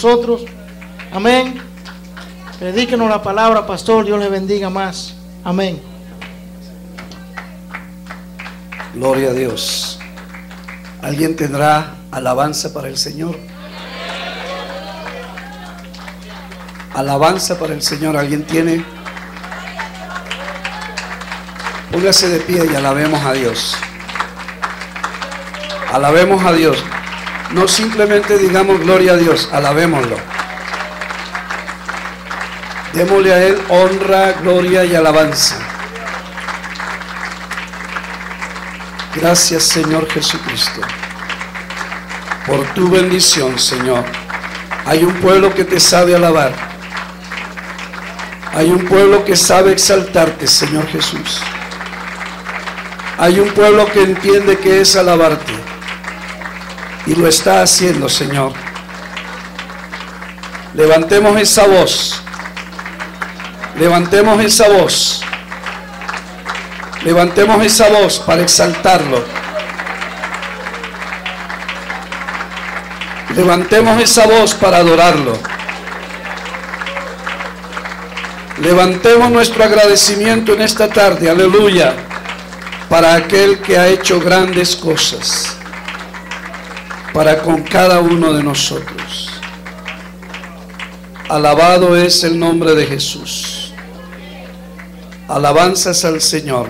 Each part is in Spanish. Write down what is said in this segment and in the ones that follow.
nosotros. Amén. Predíquenos la palabra, pastor. Dios le bendiga más. Amén. Gloria a Dios. ¿Alguien tendrá alabanza para el Señor? Alabanza para el Señor. ¿Alguien tiene? Póngase de pie y alabemos a Dios. Alabemos a Dios. No simplemente digamos gloria a Dios, alabémoslo. Démosle a Él honra, gloria y alabanza. Gracias, Señor Jesucristo, por tu bendición, Señor. Hay un pueblo que te sabe alabar. Hay un pueblo que sabe exaltarte, Señor Jesús. Hay un pueblo que entiende que es alabarte. Y lo está haciendo, Señor. Levantemos esa voz. Levantemos esa voz. Levantemos esa voz para exaltarlo. Levantemos esa voz para adorarlo. Levantemos nuestro agradecimiento en esta tarde, aleluya, para aquel que ha hecho grandes cosas para con cada uno de nosotros. Alabado es el nombre de Jesús. Alabanzas al Señor.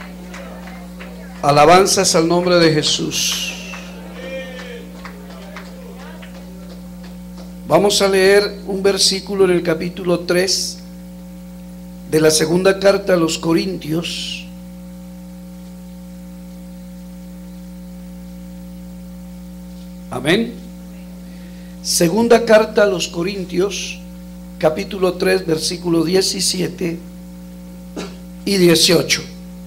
Alabanzas al nombre de Jesús. Vamos a leer un versículo en el capítulo 3 de la segunda carta a los Corintios. Amén. Segunda carta a los Corintios, capítulo 3, versículo 17 y 18.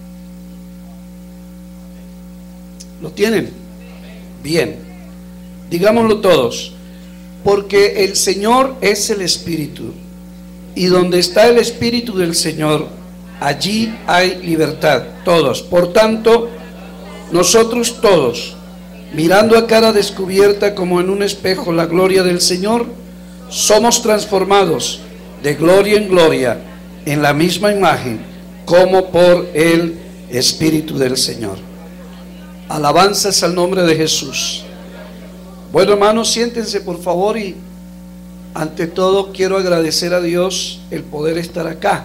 ¿Lo tienen? Bien. Digámoslo todos. Porque el Señor es el Espíritu, y donde está el Espíritu del Señor, allí hay libertad. Todos. Por tanto, nosotros todos, mirando a cara descubierta como en un espejo la gloria del Señor, somos transformados de gloria en gloria en la misma imagen, como por el Espíritu del Señor. Alabanzas al nombre de Jesús. Bueno, hermanos, siéntense por favor, y ante todo quiero agradecer a Dios el poder estar acá.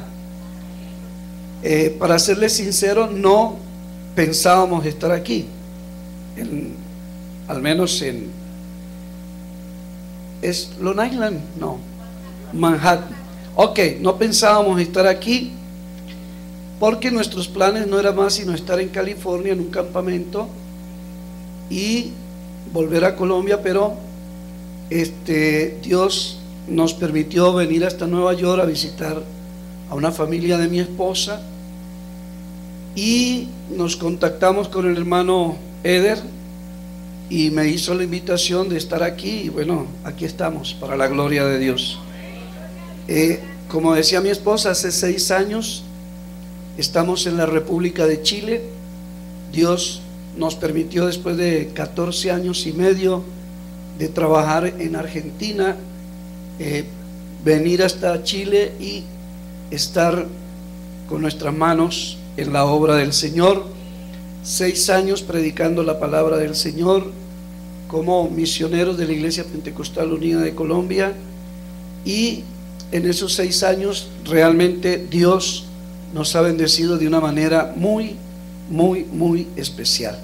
Para serles sincero, no pensábamos estar aquí, al menos en ¿es Long Island? No, Manhattan. Ok, no pensábamos estar aquí porque nuestros planes no era más sino estar en California en un campamento y volver a Colombia, pero Dios nos permitió venir hasta Nueva York a visitar a una familia de mi esposa, y nos contactamos con el hermano Eder y me hizo la invitación de estar aquí, y bueno, aquí estamos para la gloria de Dios. Como decía mi esposa, hace 6 años estamos en la República de Chile. Dios nos permitió, después de 14 años y medio de trabajar en Argentina, venir hasta Chile y estar con nuestras manos en la obra del Señor. 6 años predicando la palabra del Señor como misioneros de la Iglesia Pentecostal Unida de Colombia, y en esos 6 años realmente Dios nos ha bendecido de una manera muy, muy, muy especial.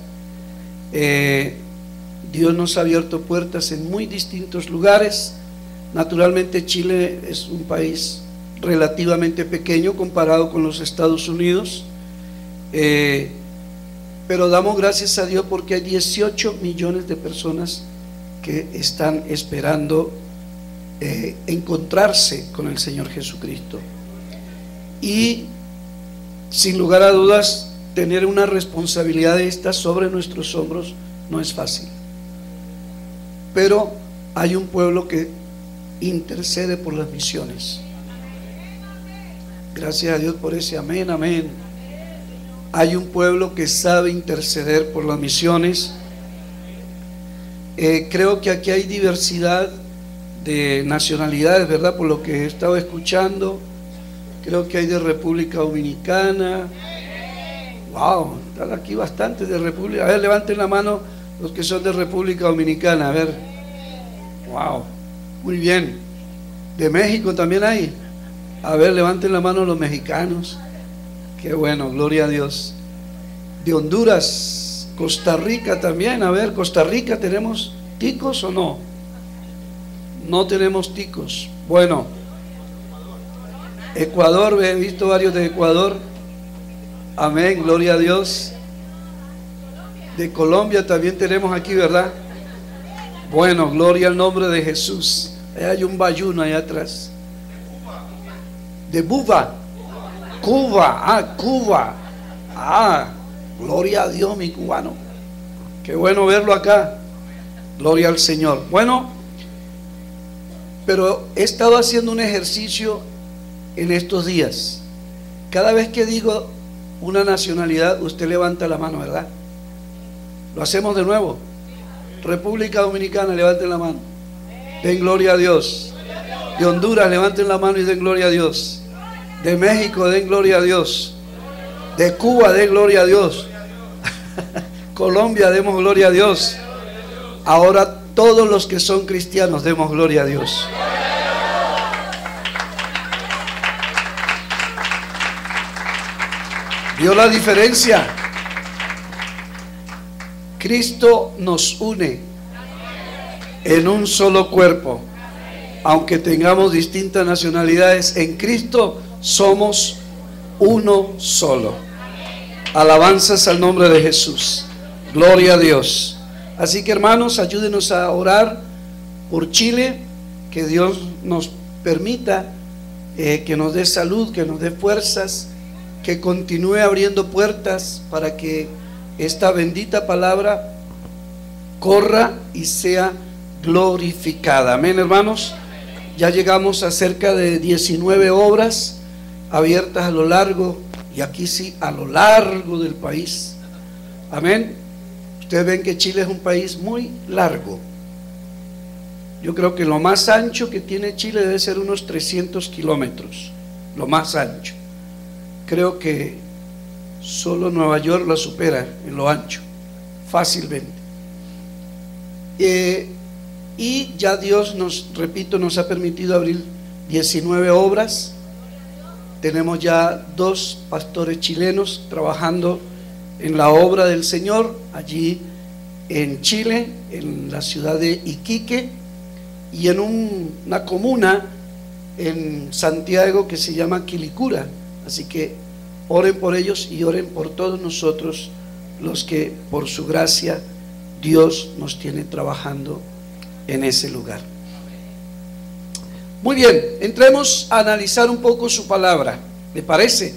Dios nos ha abierto puertas en muy distintos lugares. Naturalmente Chile es un país relativamente pequeño comparado con los Estados Unidos, pero damos gracias a Dios porque hay 18 millones de personas que están esperando encontrarse con el Señor Jesucristo. Y sin lugar a dudas, tener una responsabilidad de esta sobre nuestros hombros no es fácil, pero hay un pueblo que intercede por las misiones. Gracias a Dios por ese amén, amén. Hay un pueblo que sabe interceder por las misiones. Creo que aquí hay diversidad de nacionalidades, ¿verdad? Por lo que he estado escuchando. Creo que hay de República Dominicana. Wow, están aquí bastantes de República. A ver, levanten la mano los que son de República Dominicana. A ver. Wow, muy bien. De México también hay. A ver, levanten la mano los mexicanos. Qué bueno, gloria a Dios. De Honduras, Costa Rica también. A ver, Costa Rica, ¿tenemos ticos o no? No tenemos ticos. Bueno, Ecuador, he visto varios de Ecuador. Amén, gloria a Dios. De Colombia también tenemos aquí, ¿verdad? Bueno, gloria al nombre de Jesús. Ahí hay un bayuno allá atrás. De Cuba. Cuba. Gloria a Dios, mi cubano. Qué bueno verlo acá. Gloria al Señor. Bueno, pero he estado haciendo un ejercicio en estos días. Cada vez que digo una nacionalidad, usted levanta la mano, ¿verdad? Lo hacemos de nuevo. República Dominicana, levanten la mano. Den gloria a Dios. De Honduras, levanten la mano y den gloria a Dios. De México, den gloria a Dios. De Cuba, den gloria a Dios. Colombia, demos gloria a Dios. Ahora todos los que son cristianos, demos gloria a Dios. ¿Vio la diferencia? Cristo nos une en un solo cuerpo. Aunque tengamos distintas nacionalidades, en Cristo somos uno solo. Alabanzas al nombre de Jesús. Gloria a Dios. Así que, hermanos, ayúdenos a orar por Chile, que Dios nos permita que nos dé salud, que nos dé fuerzas, que continúe abriendo puertas para que esta bendita palabra corra y sea glorificada. Amén, hermanos. Ya llegamos a cerca de 19 obras abiertas a lo largo, y aquí sí, a lo largo del país. Amén. Ustedes ven que Chile es un país muy largo. Yo creo que lo más ancho que tiene Chile debe ser unos 300 kilómetros, lo más ancho. Creo que solo Nueva York lo supera en lo ancho, fácilmente. Y ya Dios nos ha permitido abrir 19 obras. Tenemos ya 2 pastores chilenos trabajando en la obra del Señor, allí en Chile, en la ciudad de Iquique, y en una comuna en Santiago que se llama Quilicura. Así que oren por ellos y oren por todos nosotros, los que por su gracia Dios nos tiene trabajando en ese lugar. Muy bien, entremos a analizar un poco su palabra. ¿Le parece?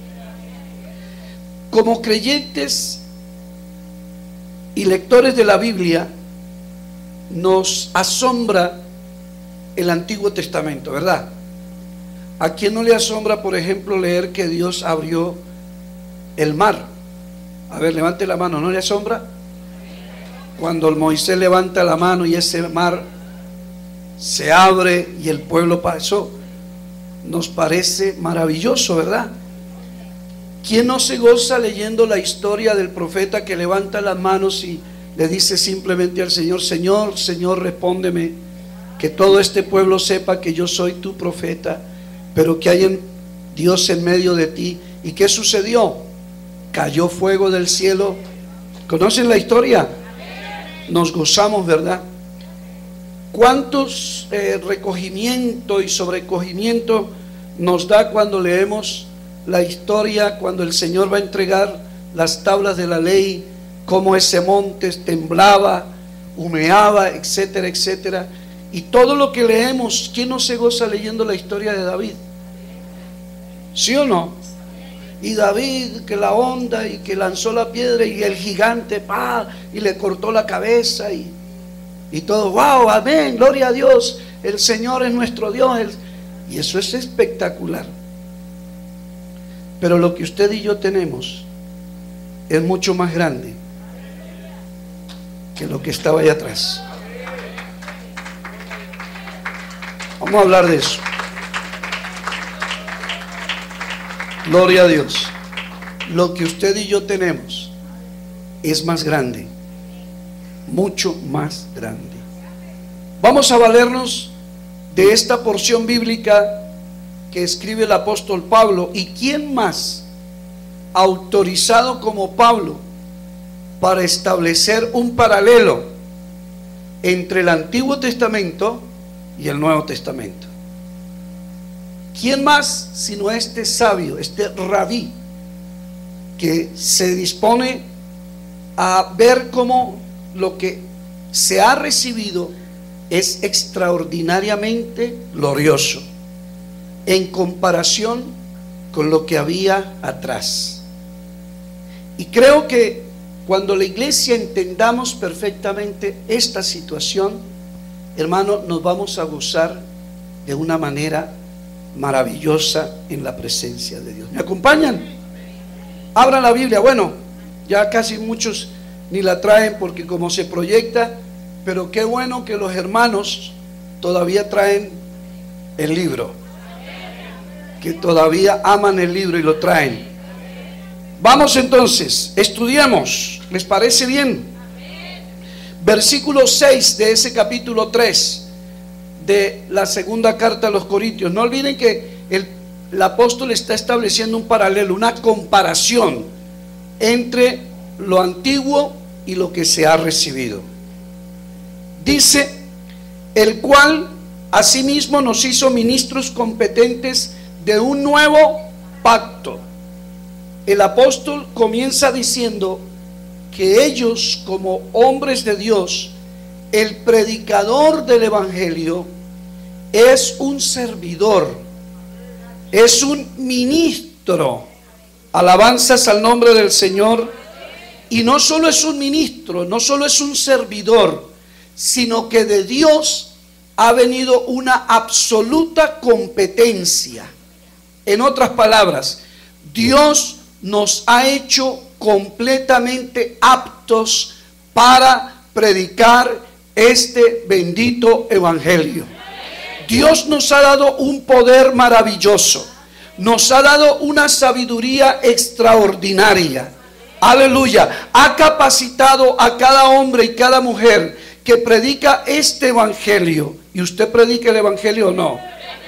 Como creyentes y lectores de la Biblia, nos asombra el Antiguo Testamento, ¿verdad? ¿A quién no le asombra, por ejemplo, leer que Dios abrió el mar? A ver, levante la mano, ¿no le asombra? Cuando Moisés levanta la mano y ese mar se abre y el pueblo pasó, nos parece maravilloso, ¿verdad? ¿Quién no se goza leyendo la historia del profeta que levanta las manos y le dice simplemente al Señor: Señor, Señor, respóndeme, que todo este pueblo sepa que yo soy tu profeta, pero que hay Dios en medio de ti? ¿Y qué sucedió? Cayó fuego del cielo. ¿Conocen la historia? Nos gozamos, ¿verdad? ¿Cuántos recogimiento y sobrecogimiento nos da cuando leemos la historia, cuando el Señor va a entregar las tablas de la ley, cómo ese monte temblaba, humeaba, etcétera, etcétera? Y todo lo que leemos, ¿quién no se goza leyendo la historia de David? ¿Sí o no? Y David, que la onda y que lanzó la piedra y el gigante, y le cortó la cabeza y todo, wow, amén, gloria a Dios, el Señor es nuestro Dios. Y eso es espectacular. Pero lo que usted y yo tenemos es mucho más grande que lo que estaba allá atrás. Vamos a hablar de eso. Gloria a Dios. Lo que usted y yo tenemos es más grande, mucho más grande. Vamos a valernos de esta porción bíblica que escribe el apóstol Pablo. ¿Y quién más autorizado como Pablo para establecer un paralelo entre el Antiguo Testamento y el Nuevo Testamento? ¿Quién más sino este sabio, este rabí, que se dispone a ver cómo lo que se ha recibido es extraordinariamente glorioso en comparación con lo que había atrás? Y creo que cuando la iglesia entendamos perfectamente esta situación, hermano, nos vamos a gozar de una manera maravillosa en la presencia de Dios. ¿Me acompañan? Abran la Biblia. Bueno, ya casi muchos ni la traen porque como se proyecta, pero qué bueno que los hermanos todavía traen el libro, que todavía aman el libro y lo traen. Vamos entonces, estudiemos. ¿Les parece bien? Versículo 6 de ese capítulo 3 de la segunda carta a los Corintios. No olviden que el apóstol está estableciendo un paralelo, una comparación entre lo antiguo y lo que se ha recibido. Dice: el cual asimismo nos hizo ministros competentes de un nuevo pacto. El apóstol comienza diciendo que ellos, como hombres de Dios, el predicador del evangelio es un servidor, es un ministro. Alabanzas al nombre del Señor. Y no solo es un ministro, no solo es un servidor, sino que de Dios ha venido una absoluta competencia. En otras palabras, Dios nos ha hecho completamente aptos para predicar este bendito evangelio. Dios nos ha dado un poder maravilloso, nos ha dado una sabiduría extraordinaria. Aleluya. Ha capacitado a cada hombre y cada mujer que predica este evangelio. ¿Y usted predica el evangelio o no?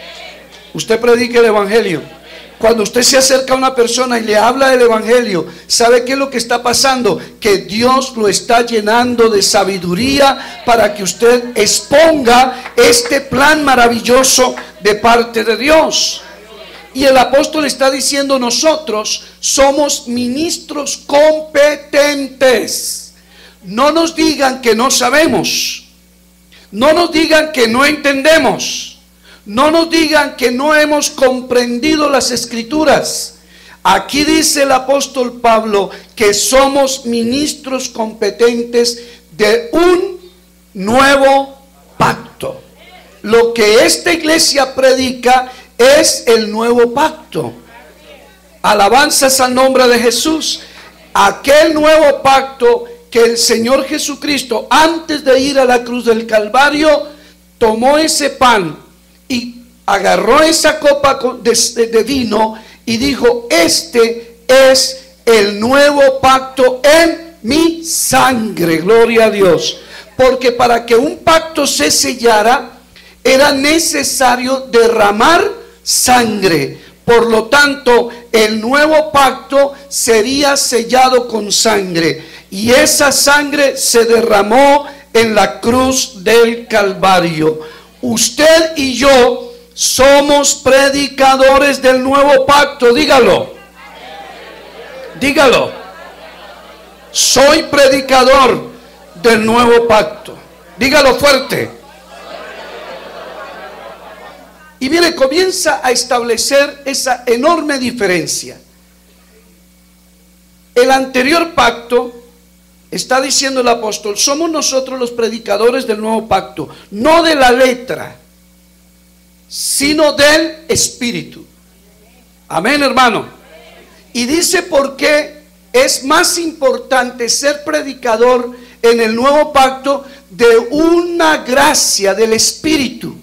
Usted predica el evangelio. Cuando usted se acerca a una persona y le habla del evangelio, ¿sabe qué es lo que está pasando? Que Dios lo está llenando de sabiduría para que usted exponga este plan maravilloso de parte de Dios. Y el apóstol está diciendo: nosotros somos ministros competentes. No nos digan que no sabemos, no nos digan que no entendemos, no nos digan que no hemos comprendido las escrituras. Aquí dice el apóstol Pablo que somos ministros competentes de un nuevo pacto. Lo que esta iglesia predica es el nuevo pacto. Alabanzas al nombre de Jesús. Aquel nuevo pacto que el Señor Jesucristo, antes de ir a la cruz del Calvario, tomó ese pan y agarró esa copa de vino y dijo: este es el nuevo pacto en mi sangre. Gloria a Dios. Porque para que un pacto se sellara era necesario derramar sangre. Por lo tanto, el nuevo pacto sería sellado con sangre, y esa sangre se derramó en la cruz del Calvario. Usted y yo somos predicadores del nuevo pacto. Dígalo. Dígalo. Soy predicador del nuevo pacto. Dígalo fuerte. Y mire, comienza a establecer esa enorme diferencia. El anterior pacto, está diciendo el apóstol, somos nosotros los predicadores del nuevo pacto, no de la letra, sino del espíritu. Amén, hermano. Y dice por qué es más importante ser predicador en el nuevo pacto de una gracia del espíritu.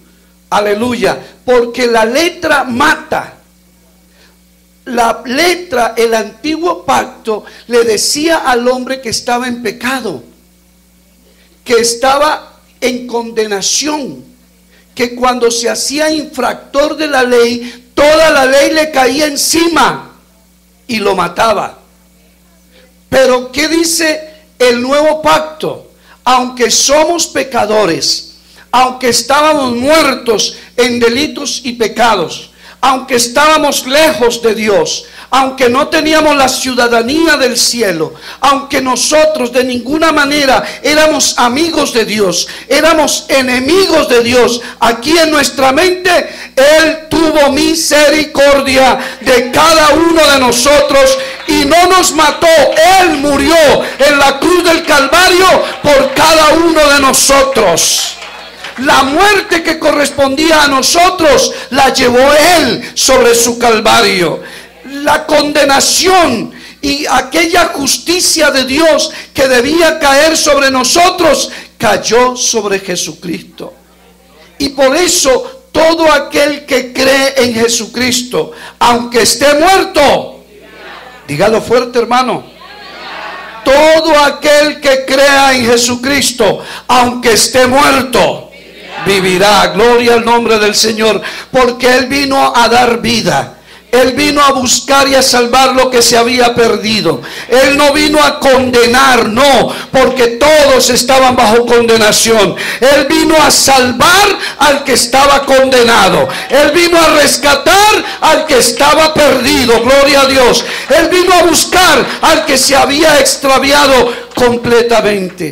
Aleluya. Porque la letra mata. La letra, el antiguo pacto, le decía al hombre que estaba en pecado, que estaba en condenación, que cuando se hacía infractor de la ley, toda la ley le caía encima y lo mataba. Pero ¿qué dice el nuevo pacto? Aunque somos pecadores, aunque estábamos muertos en delitos y pecados, aunque estábamos lejos de Dios, aunque no teníamos la ciudadanía del cielo, aunque nosotros de ninguna manera éramos amigos de Dios, éramos enemigos de Dios, aquí en nuestra mente Él tuvo misericordia de cada uno de nosotros y no nos mató. Él murió en la cruz del Calvario por cada uno de nosotros. La muerte que correspondía a nosotros la llevó Él sobre su Calvario. La condenación y aquella justicia de Dios que debía caer sobre nosotros cayó sobre Jesucristo. Y por eso todo aquel que cree en Jesucristo, aunque esté muerto, dígalo fuerte, hermano, todo aquel que crea en Jesucristo, aunque esté muerto, vivirá. Gloria al nombre del Señor, porque Él vino a dar vida. Él vino a buscar y a salvar lo que se había perdido. Él no vino a condenar, no, porque todos estaban bajo condenación. Él vino a salvar al que estaba condenado. Él vino a rescatar al que estaba perdido. Gloria a Dios. Él vino a buscar al que se había extraviado completamente.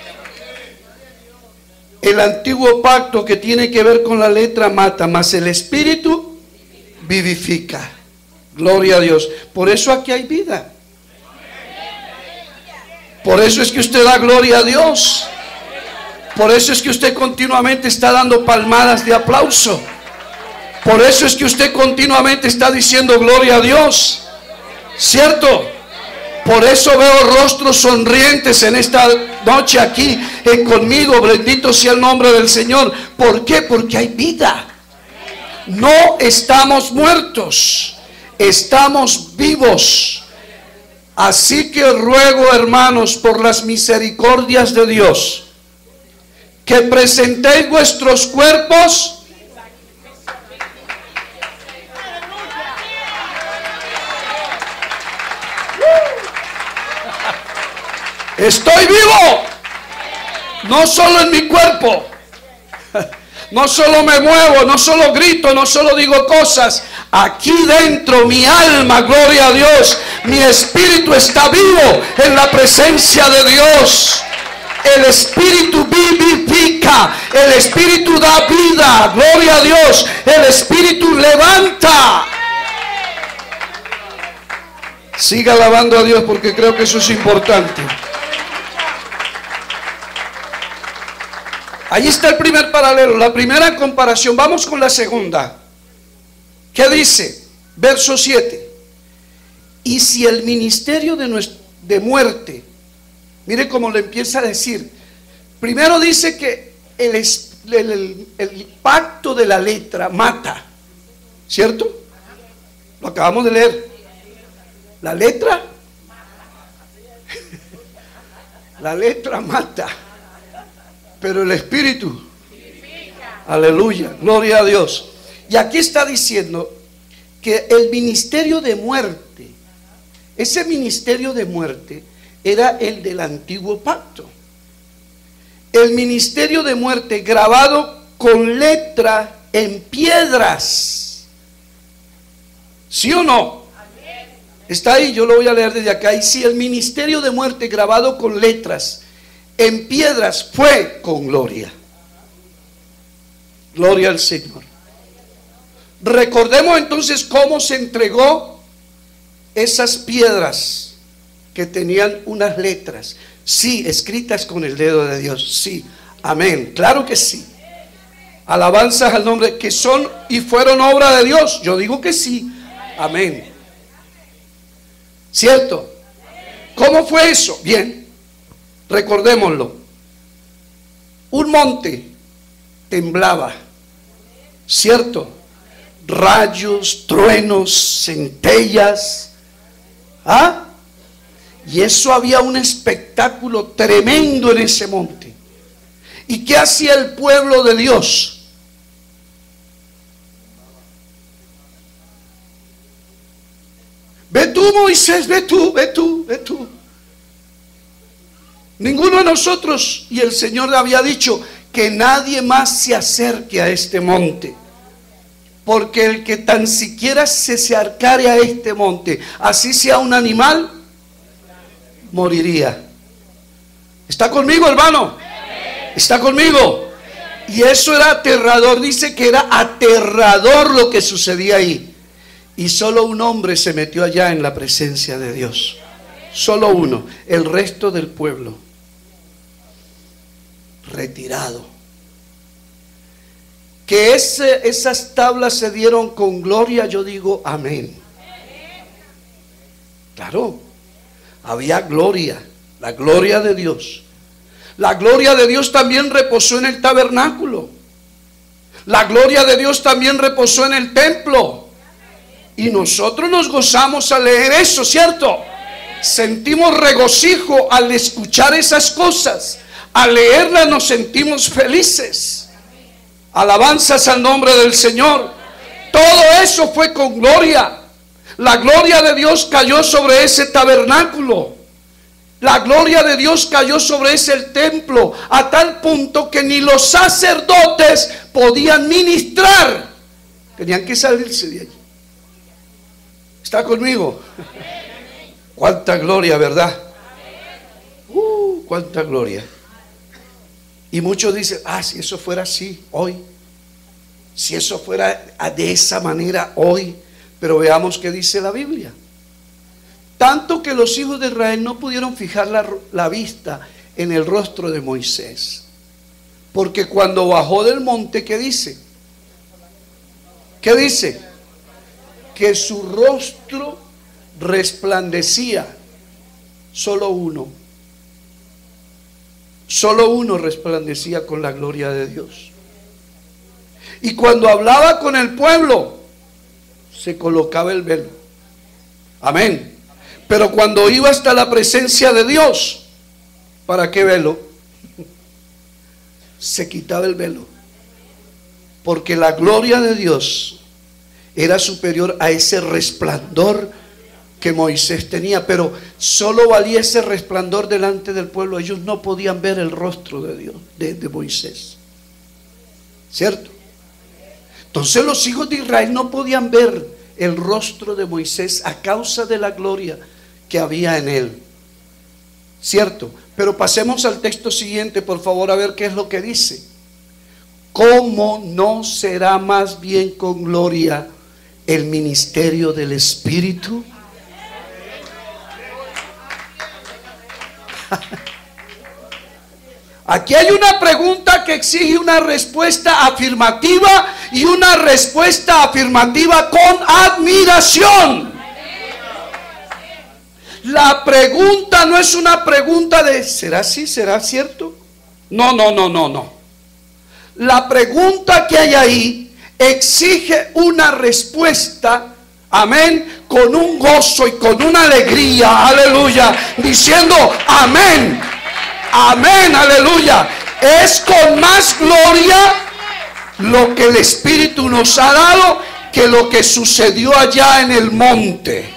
El antiguo pacto, que tiene que ver con la letra, mata, mas el espíritu vivifica. Gloria a Dios. Por eso aquí hay vida. Por eso es que usted da gloria a Dios. Por eso es que usted continuamente está dando palmadas de aplauso. Por eso es que usted continuamente está diciendo gloria a Dios. ¿Cierto? Por eso veo rostros sonrientes en esta noche aquí conmigo. Bendito sea el nombre del Señor. ¿Por qué? Porque hay vida. No estamos muertos, estamos vivos. Así que ruego, hermanos, por las misericordias de Dios, que presentéis vuestros cuerpos estoy vivo, no solo en mi cuerpo, no solo me muevo, no solo grito, no solo digo cosas. Aquí dentro mi alma, gloria a Dios, mi espíritu está vivo en la presencia de Dios. El espíritu vivifica, el espíritu da vida, gloria a Dios. El espíritu levanta. Siga alabando a Dios, porque creo que eso es importante. Ahí está el primer paralelo, la primera comparación. Vamos con la segunda. ¿Qué dice? Verso 7. Y si el ministerio de muerte, mire cómo le empieza a decir. Primero dice que el pacto de la letra mata, ¿cierto? Lo acabamos de leer. La letra mata, pero el espíritu, aleluya, gloria a Dios. Y aquí está diciendo que el ministerio de muerte, ese ministerio de muerte era el del antiguo pacto. El ministerio de muerte grabado con letra en piedras. ¿Sí o no? Está ahí, yo lo voy a leer desde acá. Y si el ministerio de muerte grabado con letras en piedras fue con gloria. Gloria al Señor. Recordemos entonces cómo se entregó esas piedras que tenían unas letras, sí, escritas con el dedo de Dios, sí, amén, claro que sí. Alabanzas al nombre, que son y fueron obra de Dios. Yo digo que sí, amén. ¿Cierto? ¿Cómo fue eso? Bien, recordémoslo. Un monte temblaba ¿cierto? Rayos, truenos, centellas. ¿Ah? Y eso, había un espectáculo tremendo en ese monte. ¿Y qué hacía el pueblo de Dios? Ve tú, Moisés, ve tú, ve tú, ve tú. Ninguno de nosotros, y el Señor había dicho que nadie más se acerque a este monte, porque el que tan siquiera se acercare a este monte, así sea un animal, moriría. ¿Está conmigo, hermano? ¿Está conmigo? Y eso era aterrador. Dice que era aterrador lo que sucedía ahí. Y solo un hombre se metió allá en la presencia de Dios. Solo uno. El resto del pueblo retirado. Que esas tablas se dieron con gloria, yo digo amén. Claro, había gloria, la gloria de Dios. La gloria de Dios también reposó en el tabernáculo. La gloria de Dios también reposó en el templo. Y nosotros nos gozamos al leer eso, ¿cierto? Sentimos regocijo al escuchar esas cosas. Al leerlas nos sentimos felices. Alabanzas al nombre del Señor. Todo eso fue con gloria. La gloria de Dios cayó sobre ese tabernáculo. La gloria de Dios cayó sobre ese templo, a tal punto que ni los sacerdotes podían ministrar. Tenían que salirse de allí. ¿Está conmigo? Cuánta gloria, ¿verdad? Cuánta gloria. Y muchos dicen, si eso fuera así hoy, si eso fuera de esa manera hoy. Pero veamos qué dice la Biblia. Tanto que los hijos de Israel no pudieron fijar la vista en el rostro de Moisés, porque cuando bajó del monte, ¿qué dice? ¿Qué dice? Que su rostro resplandecía. Solo uno resplandecía con la gloria de Dios. Y cuando hablaba con el pueblo, se colocaba el velo. Amén. Pero cuando iba hasta la presencia de Dios, ¿para qué velo? Se quitaba el velo, porque la gloria de Dios era superior a ese resplandor que Moisés tenía. Pero solo valía ese resplandor delante del pueblo. Ellos no podían ver el rostro de Dios, de Moisés, ¿cierto? Entonces los hijos de Israel no podían ver el rostro de Moisés a causa de la gloria que había en él, ¿cierto? Pero pasemos al texto siguiente, por favor, a ver qué es lo que dice. ¿Cómo no será más bien con gloria el ministerio del Espíritu? Aquí hay una pregunta que exige una respuesta afirmativa, y una respuesta afirmativa con admiración. La pregunta no es una pregunta de ¿será así? ¿Será cierto? No. La pregunta que hay ahí exige una respuesta, amén, con un gozo y con una alegría, aleluya, diciendo amén, amén, aleluya. Es con más gloria lo que el Espíritu nos ha dado que lo que sucedió allá en el monte.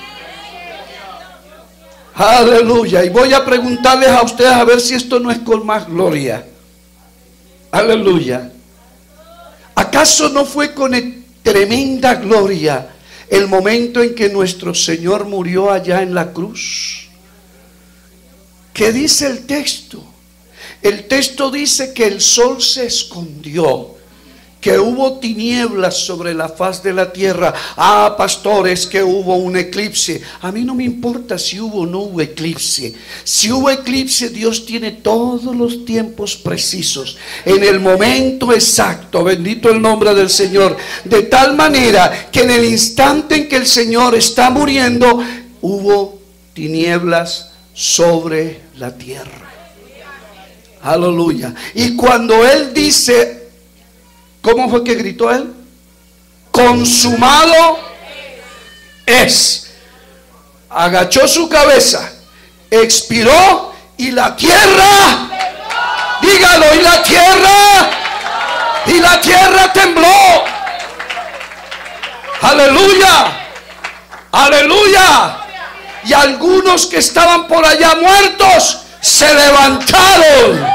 Aleluya. Y voy a preguntarles a ustedes a ver si esto no es con más gloria. Aleluya. ¿Acaso no fue con tremenda gloria el momento en que nuestro Señor murió allá en la cruz? ¿Qué dice el texto? El texto dice que el sol se escondió, que hubo tinieblas sobre la faz de la tierra. Pastores, que hubo un eclipse. A mí no me importa si hubo o no hubo eclipse. Si hubo eclipse, Dios tiene todos los tiempos precisos, en el momento exacto. Bendito el nombre del Señor. De tal manera que en el instante en que el Señor está muriendo, hubo tinieblas sobre la tierra. Aleluya. Y cuando Él dice, ¿cómo fue que gritó Él? consumado es. Agachó su cabeza, expiró y la tierra, dígalo, y la tierra tembló. Aleluya, aleluya. Y algunos que estaban por allá muertos se levantaron.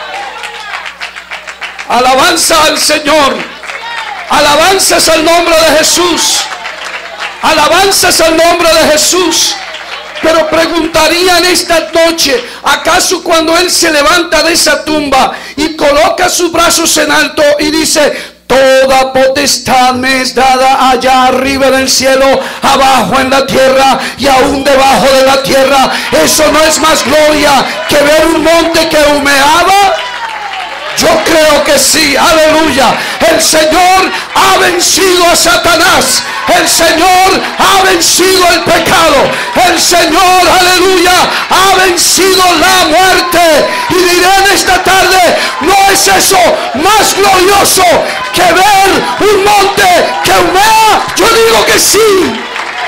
Alabanza al Señor. Alabanzas al nombre de Jesús. Alabanzas al nombre de Jesús. Pero preguntaría en esta noche, ¿acaso cuando Él se levanta de esa tumba y coloca sus brazos en alto y dice: toda potestad me es dada allá arriba en el cielo, abajo en la tierra y aún debajo de la tierra? ¿Eso no es más gloria que ver un monte que humeaba? Yo creo que sí, aleluya. El Señor ha vencido a Satanás. El Señor ha vencido el pecado. El Señor, aleluya, ha vencido la muerte. Y diré en esta tarde, ¿no es eso más glorioso que ver un monte que humea? Yo digo que sí.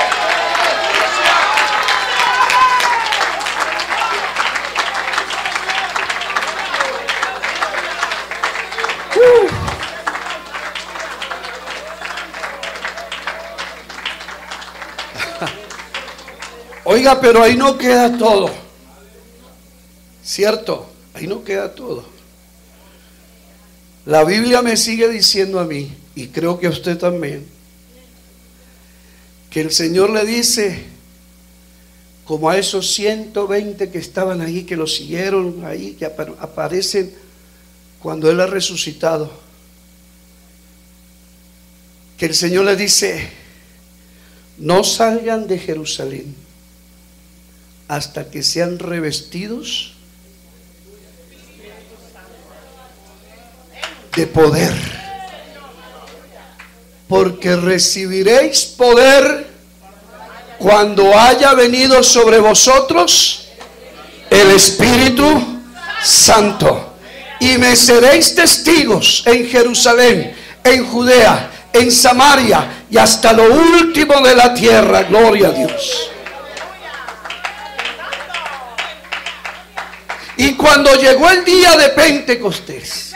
Oiga, pero ahí no queda todo, ¿cierto? Ahí no queda todo. La Biblia me sigue diciendo a mí, y creo que a usted también, que el Señor le dice, como a esos 120 que estaban ahí, que lo siguieron ahí, que aparecen cuando Él ha resucitado, que el Señor le dice: no salgan de Jerusalén hasta que sean revestidos de poder, porque recibiréis poder cuando haya venido sobre vosotros el Espíritu Santo, y me seréis testigos en Jerusalén, en Judea, en Samaria y hasta lo último de la tierra. Gloria a Dios. Y cuando llegó el día de Pentecostés,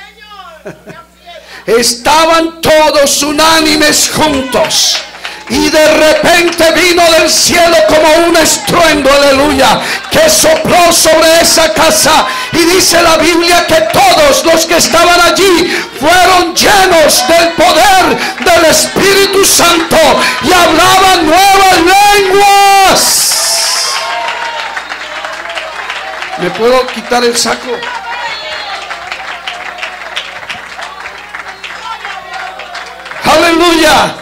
estaban todos unánimes juntos, y de repente vino del cielo como un estruendo, aleluya, que sopló sobre esa casa. Y dice la Biblia que todos los que estaban allí fueron llenos del poder del Espíritu Santo y hablaban nuevas lenguas. ¿Me puedo quitar el saco? Aleluya.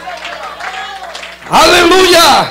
Aleluya.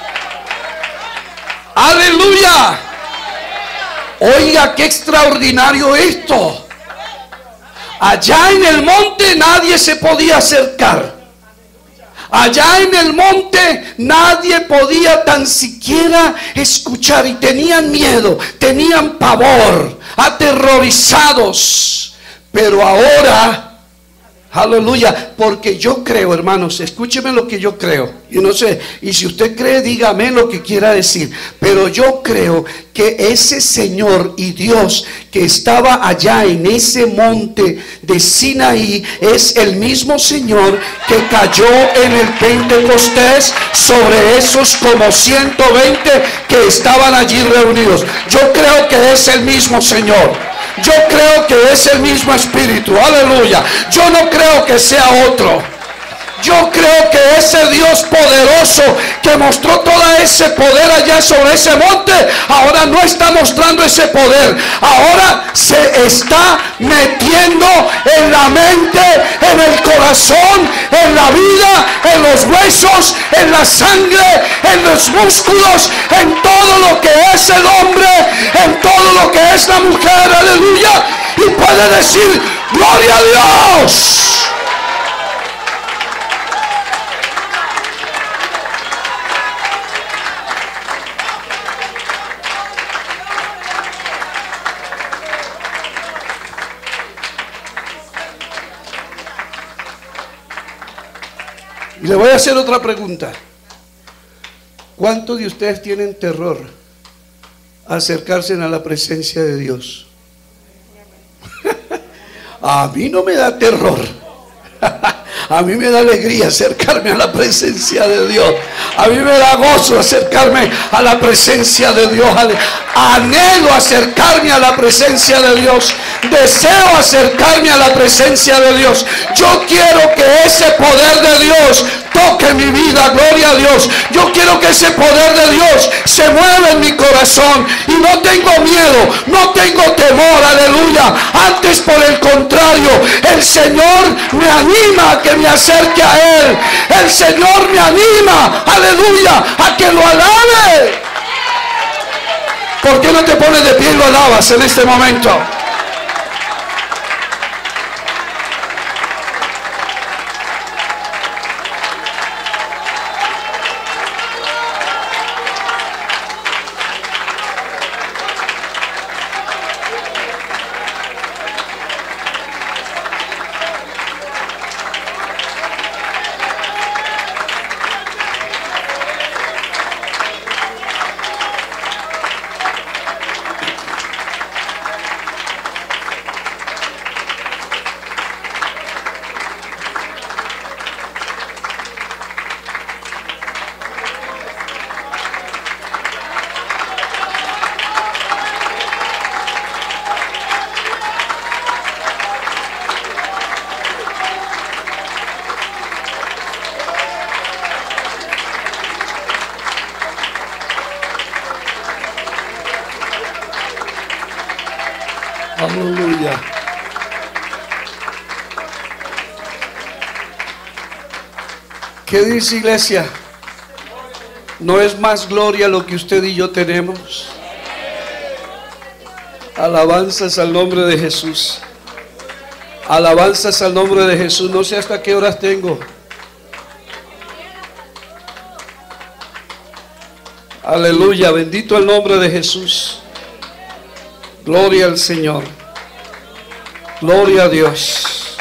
Aleluya. Oiga, qué extraordinario esto. Allá en el monte nadie se podía acercar. Allá en el monte nadie podía tan siquiera escuchar, y tenían miedo, tenían pavor, aterrorizados. Pero ahora, aleluya, porque yo creo, hermanos, escúcheme lo que yo creo. Yo no sé, y si usted cree, dígame lo que quiera decir. Pero yo creo que ese Señor y Dios que estaba allá en ese monte de Sinaí es el mismo Señor que cayó en el Pentecostés sobre esos como 120 que estaban allí reunidos. Yo creo que es el mismo Señor. Yo creo que es el mismo Espíritu, aleluya. Yo no creo que sea otro. Yo creo que ese Dios poderoso que mostró todo ese poder allá sobre ese monte, ahora no está mostrando ese poder. Ahora se está metiendo en la mente, en el corazón, en la vida, en los huesos, en la sangre, en los músculos, en todo lo que es el hombre, en todo lo que es la mujer, aleluya. Y puede decir: gloria a Dios. Y le voy a hacer otra pregunta. ¿Cuántos de ustedes tienen terror a acercarse a la presencia de Dios? A mí no me da terror. A mí me da alegría acercarme a la presencia de Dios. A mí me da gozo acercarme a la presencia de Dios. Anhelo acercarme a la presencia de Dios. Deseo acercarme a la presencia de Dios. Yo quiero que ese poder de Dios toque mi vida, gloria a Dios. Yo quiero que ese poder de Dios se mueva en mi corazón. Y no tengo miedo, no tengo temor, aleluya. Antes, por el contrario, el Señor me anima a que me acerque a Él. El Señor me anima, aleluya, a que lo alabe. ¿Por qué no te pones de pie y lo alabas en este momento? Aleluya. ¿Qué dice, iglesia? ¿No es más gloria lo que usted y yo tenemos? Alabanzas al nombre de Jesús. Alabanzas al nombre de Jesús. No sé hasta qué horas tengo. Aleluya, bendito el nombre de Jesús. Gloria al Señor. Gloria a Dios.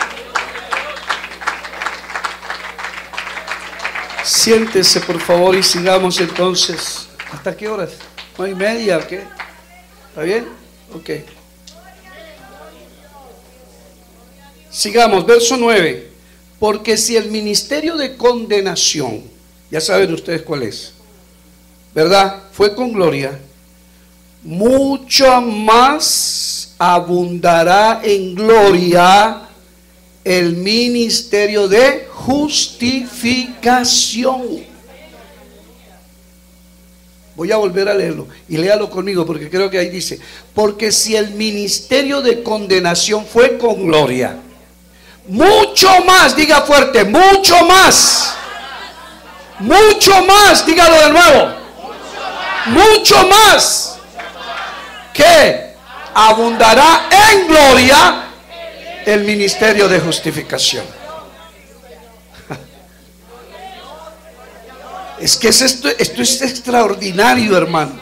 Siéntese por favor y sigamos entonces. ¿Hasta qué horas? 9:30, ¿o qué? ¿Está bien? Ok. Sigamos, verso 9. Porque si el ministerio de condenación, ya saben ustedes cuál es, ¿verdad? Fue con gloria, mucho más abundará en gloria el ministerio de justificación. Voy a volver a leerlo y léalo conmigo porque creo que ahí dice: porque si el ministerio de condenación fue con gloria, mucho más, diga fuerte, mucho más, dígalo de nuevo, mucho más, que abundará en gloria el ministerio de justificación. Es que esto es extraordinario, hermano.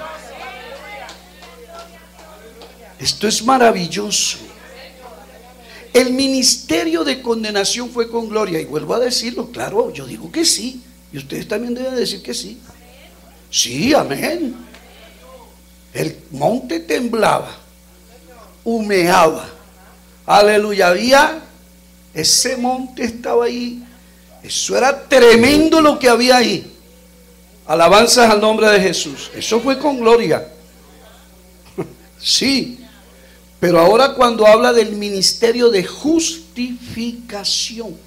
Esto es maravilloso. El ministerio de condenación fue con gloria. Y vuelvo a decirlo, claro, yo digo que sí. Y ustedes también deben decir que sí. Sí, amén. El monte temblaba, humeaba. Aleluya, había, ese monte estaba ahí. Eso era tremendo lo que había ahí. Alabanzas al nombre de Jesús. Eso fue con gloria. Sí. Pero ahora cuando habla del ministerio de justificación.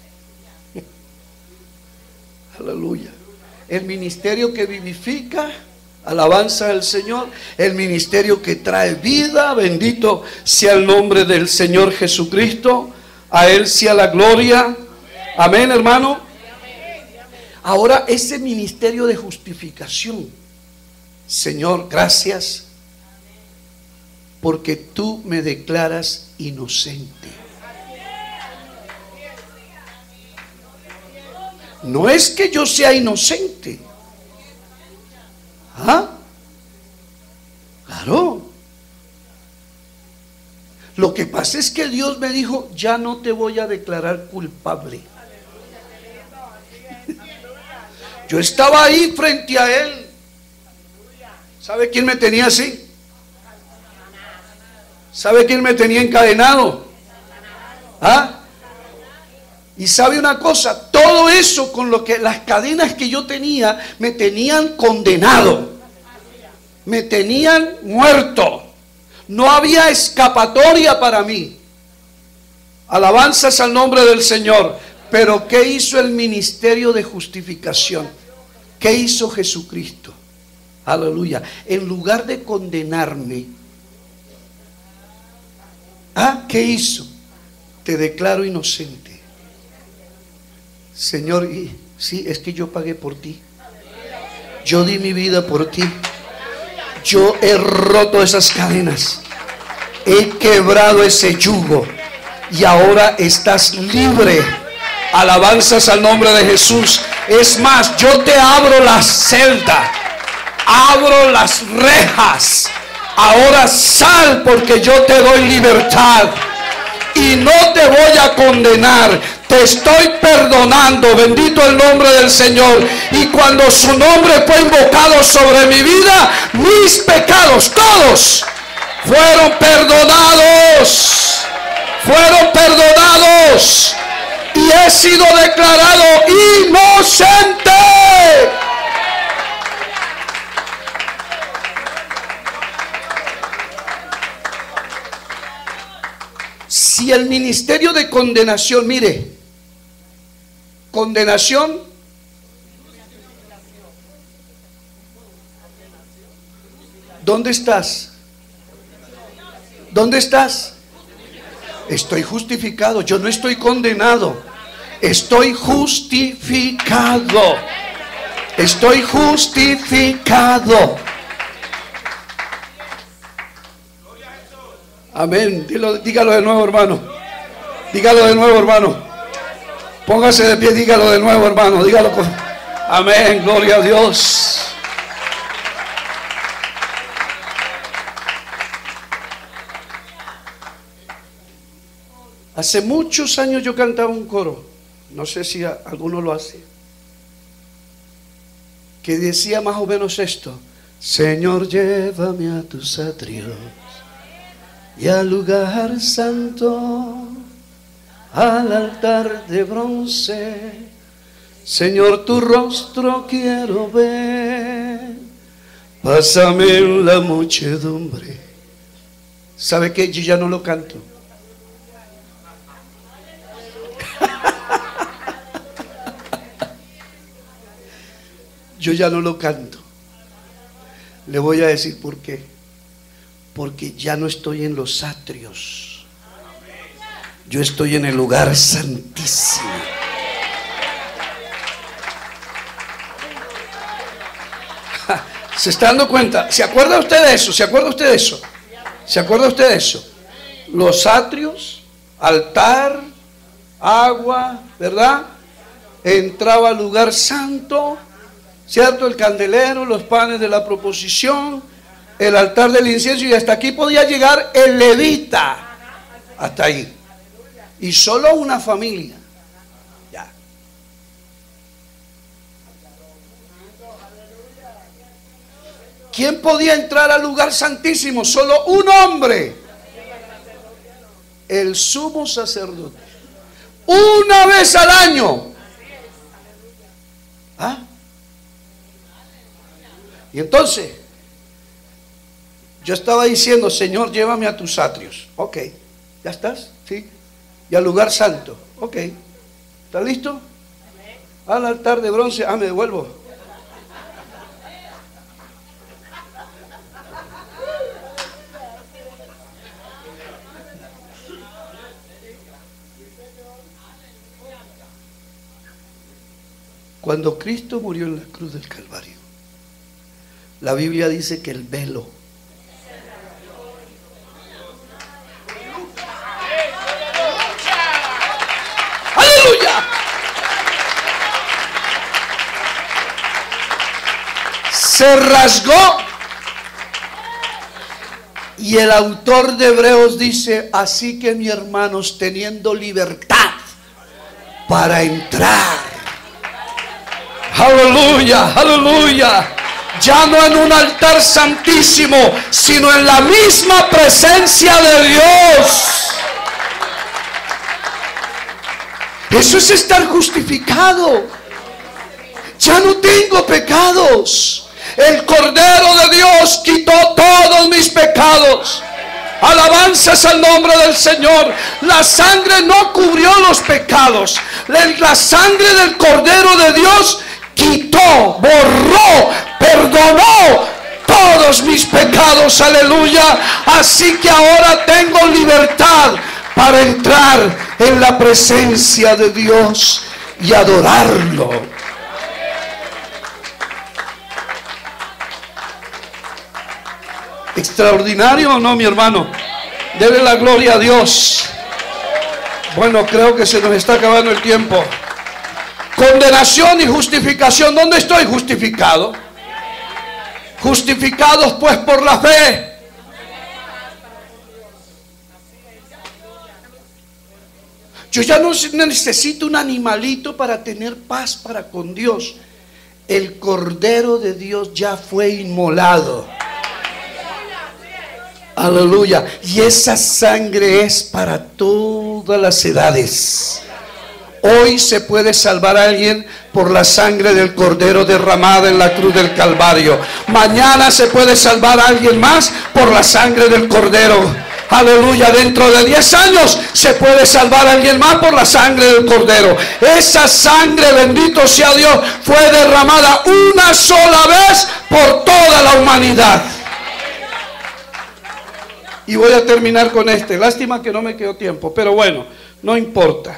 Aleluya. El ministerio que vivifica. Alabanza al Señor. El ministerio que trae vida. Bendito sea el nombre del Señor Jesucristo. A Él sea la gloria. Amén, hermano. Ahora ese ministerio de justificación. Señor, gracias. Porque tú me declaras inocente. No es que yo sea inocente. ¿Ah? Claro. Lo que pasa es que Dios me dijo: ya no te voy a declarar culpable. Yo estaba ahí frente a él. ¿Sabe quién me tenía así? ¿Sabe quién me tenía encadenado? ¿Ah? Y sabe una cosa, todo eso con lo que las cadenas que yo tenía me tenían condenado, me tenían muerto. No había escapatoria para mí. Alabanzas al nombre del Señor. Pero ¿qué hizo el ministerio de justificación? ¿Qué hizo Jesucristo? Aleluya. En lugar de condenarme, ¿qué hizo? Te declaro inocente. Señor, sí, es que yo pagué por ti. Yo di mi vida por ti. Yo he roto esas cadenas. He quebrado ese yugo. Y ahora estás libre. Alabanzas al nombre de Jesús. Es más, yo te abro la celda. Abro las rejas. Ahora sal, porque yo te doy libertad. Y no te voy a condenar. Te estoy perdonando. Bendito el nombre del Señor. Y cuando su nombre fue invocado sobre mi vida, mis pecados todos fueron perdonados. Fueron perdonados. Y he sido declarado inocente. Si el ministerio de condenación, mire, condenación, ¿dónde estás? ¿Dónde estás? Estoy justificado, yo no estoy condenado, estoy justificado, estoy justificado. Amén. Dígalo de nuevo, hermano. Dígalo de nuevo, hermano. Póngase de pie, dígalo de nuevo, hermano. Dígalo con... Amén, gloria a Dios. Hace muchos años yo cantaba un coro, no sé si alguno lo hace, que decía más o menos esto: Señor, llévame a tus atrios y al lugar santo, al altar de bronce. Señor, tu rostro quiero ver, pásame en la muchedumbre. ¿Sabe qué? Yo ya no lo canto. Yo ya no lo canto. Le voy a decir por qué. Porque ya no estoy en los atrios. Yo estoy en el lugar santísimo. ¿Se está dando cuenta? ¿Se acuerda usted de eso? ¿Se acuerda usted de eso? ¿Se acuerda usted de eso? Los atrios, altar, agua, ¿verdad? Entraba al lugar santo, ¿cierto? El candelero, los panes de la proposición, el altar del incienso, y hasta aquí podía llegar el levita. Hasta ahí. Y solo una familia. Ya. ¿Quién podía entrar al lugar santísimo? Solo un hombre. El sumo sacerdote. Una vez al año. ¿Ah? Y entonces, yo estaba diciendo: Señor, llévame a tus atrios. Ok, ¿ya estás? Sí. Y al lugar santo. Ok, ¿estás listo? Al altar de bronce. Me devuelvo. Cuando Cristo murió en la cruz del Calvario, la Biblia dice que el velo ¡aleluya! Se rasgó. Y el autor de Hebreos dice: así que, mis hermanos, teniendo libertad para entrar Aleluya, aleluya. Ya no en un altar santísimo, sino en la misma presencia de Dios. Eso es estar justificado. Ya no tengo pecados. El Cordero de Dios quitó todos mis pecados. Alabanzas al nombre del Señor. La sangre no cubrió los pecados. La sangre del Cordero de Dios quitó, borró, perdonó todos mis pecados. Aleluya. Así que ahora tengo libertad para entrar en la presencia de Dios y adorarlo. ¿Extraordinario o no, mi hermano? Dele la gloria a Dios. Bueno, creo que se nos está acabando el tiempo. Condenación y justificación. ¿Dónde estoy justificado? Justificados pues por la fe. Yo ya no necesito un animalito para tener paz para con Dios. El Cordero de Dios ya fue inmolado. Aleluya. Y esa sangre es para todas las edades. Hoy se puede salvar a alguien por la sangre del Cordero derramada en la cruz del Calvario. Mañana se puede salvar a alguien más por la sangre del Cordero. Aleluya. Dentro de 10 años se puede salvar a alguien más por la sangre del Cordero. Esa sangre, bendito sea Dios, fue derramada una sola vez por toda la humanidad. Y voy a terminar con este. Lástima que no me quedó tiempo, pero bueno, no importa.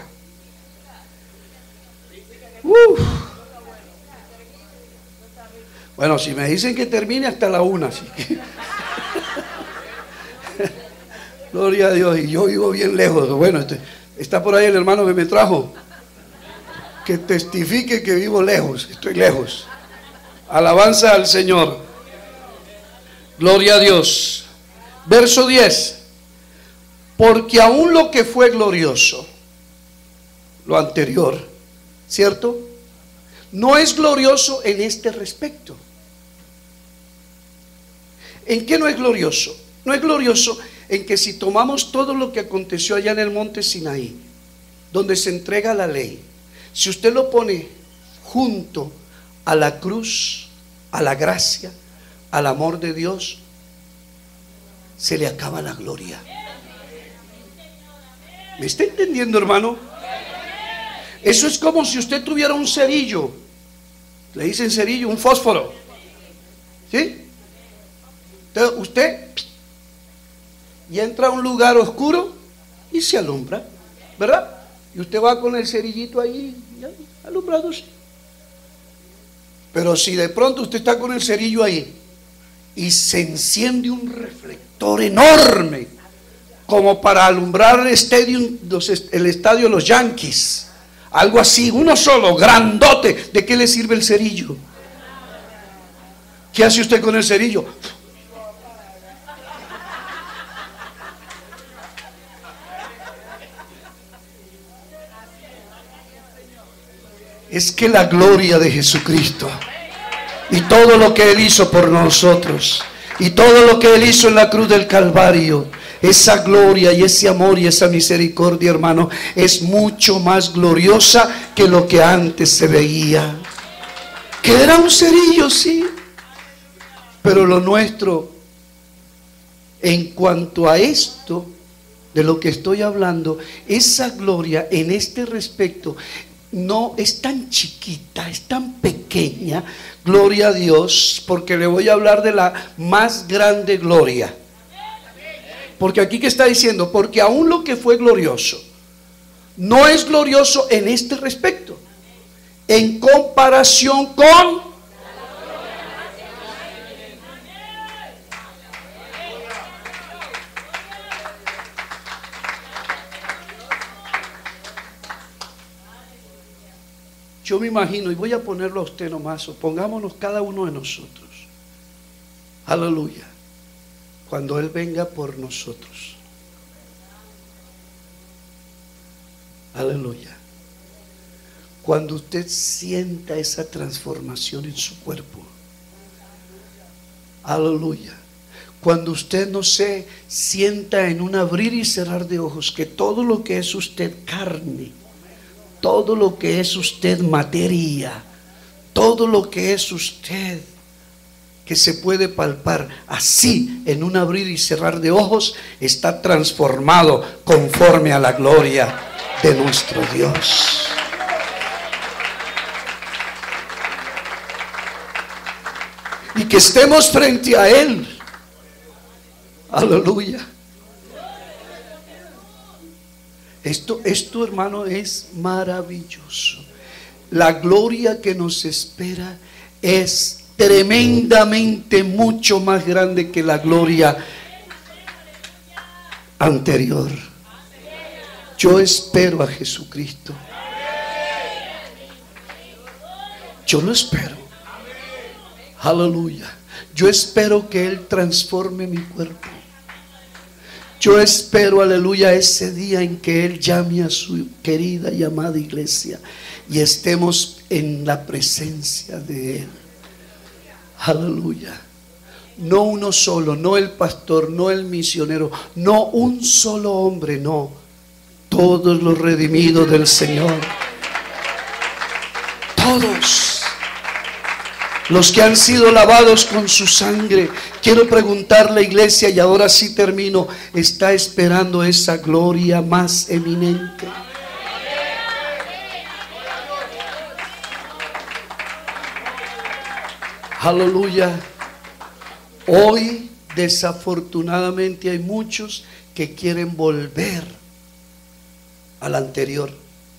Bueno, si me dicen que termine hasta la 1, así que gloria a Dios. Y yo vivo bien lejos. Bueno, está por ahí el hermano que me trajo, que testifique que vivo lejos. Estoy lejos. Alabanza al Señor. Gloria a Dios. Verso 10. Porque aún lo que fue glorioso, lo anterior, ¿cierto?, no es glorioso en este respecto. ¿En qué no es glorioso? No es glorioso en que si tomamos todo lo que aconteció allá en el monte Sinaí, donde se entrega la ley, si usted lo pone junto a la cruz, a la gracia, al amor de Dios, se le acaba la gloria. ¿Me está entendiendo, hermano? Eso es como si usted tuviera un cerillo. Le dicen cerillo, un fósforo. ¿Sí? Entonces usted y entra a un lugar oscuro y se alumbra, ¿verdad? Y usted va con el cerillito ahí, alumbrándose. Pero si de pronto usted está con el cerillo ahí y se enciende un reflector enorme, como para alumbrar el estadio de los Yankees, algo así, uno solo, grandote, ¿de qué le sirve el cerillo? ¿Qué hace usted con el cerillo? Es que la gloria de Jesucristo y todo lo que Él hizo por nosotros y todo lo que Él hizo en la cruz del Calvario, esa gloria y ese amor y esa misericordia, hermano, es mucho más gloriosa que lo que antes se veía. Que era un cerillo, sí, pero lo nuestro, en cuanto a esto de lo que estoy hablando, esa gloria en este respecto no es tan chiquita, es tan pequeña, gloria a Dios, porque le voy a hablar de la más grande gloria. Porque aquí que está diciendo, porque aún lo que fue glorioso no es glorioso en este respecto, en comparación con yo me imagino, y voy a ponerlo a usted nomás, o pongámonos cada uno de nosotros, aleluya, cuando Él venga por nosotros, aleluya, Cuando usted sienta esa transformación en su cuerpo, aleluya. Cuando usted, no se sienta en un abrir y cerrar de ojos que todo lo que es usted carne, todo lo que es usted materia, todo lo que es usted que se puede palpar, así en un abrir y cerrar de ojos está transformado conforme a la gloria de nuestro Dios. Y que estemos frente a Él. Aleluya. Esto, hermano, es maravilloso. La gloria que nos espera es tremendamente mucho más grande que la gloria anterior. Yo espero a Jesucristo. Yo lo espero. Aleluya. Yo espero que Él transforme mi cuerpo. Yo espero, aleluya, ese día en que Él llame a su querida y amada iglesia y estemos en la presencia de Él. Aleluya. No uno solo, no el pastor, no el misionero, no un solo hombre, no. Todos los redimidos del Señor. Todos. Los que han sido lavados con su sangre. Quiero preguntarle, iglesia, y ahora sí termino, ¿está esperando esa gloria más eminente? Aleluya. Hoy desafortunadamente hay muchos que quieren volver al anterior.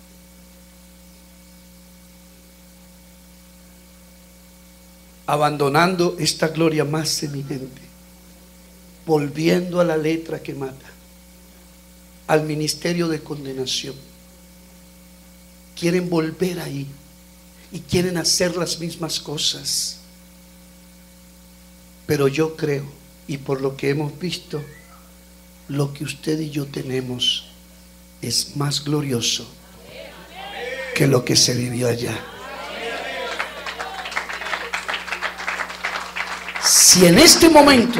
Abandonando esta gloria más eminente, volviendo a la letra que mata, al ministerio de condenación. Quieren volver ahí y quieren hacer las mismas cosas. Pero yo creo, y por lo que hemos visto, lo que usted y yo tenemos es más glorioso que lo que se vivió allá. Si en este momento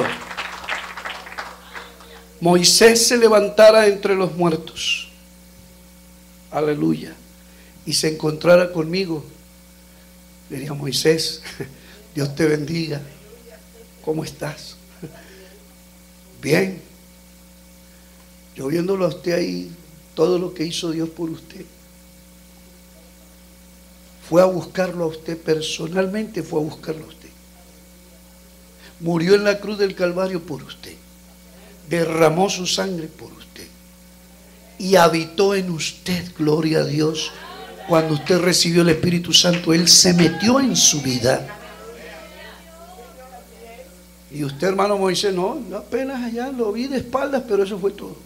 Moisés se levantara entre los muertos, aleluya, y se encontrara conmigo, diría: Moisés, Dios te bendiga, ¿cómo estás? Bien. Yo viéndolo a usted ahí, todo lo que hizo Dios por usted, fue a buscarlo a usted personalmente, fue a buscarlo a usted. Murió en la cruz del Calvario por usted, derramó su sangre por usted y habitó en usted, gloria a Dios. Cuando usted recibió el Espíritu Santo, Él se metió en su vida. Y usted, hermano Moisés, no, apenas allá lo vi de espaldas, pero eso fue todo.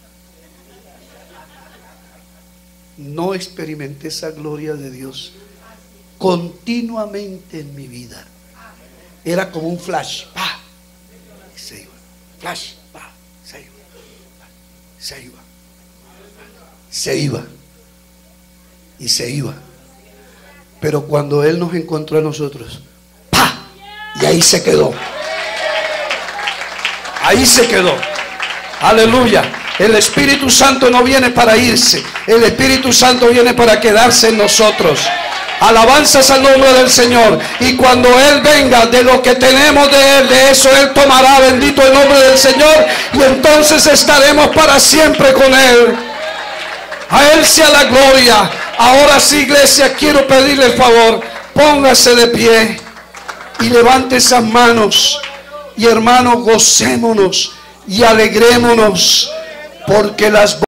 No experimenté esa gloria de Dios continuamente en mi vida. Era como un flash, ¡pa! Y se iba. Flash, ¡pa! Se iba. Se iba. Se iba. Y se iba. Pero cuando Él nos encontró a nosotros, ¡pa! Y ahí se quedó. Ahí se quedó. Aleluya. El Espíritu Santo no viene para irse. El Espíritu Santo viene para quedarse en nosotros. Alabanzas al nombre del Señor. Y cuando Él venga, de lo que tenemos de Él, de eso Él tomará, bendito el nombre del Señor, y entonces estaremos para siempre con Él. A Él sea la gloria. Ahora sí, iglesia, quiero pedirle el favor, póngase de pie y levante esas manos, y hermanos, gocémonos y alegrémonos, porque las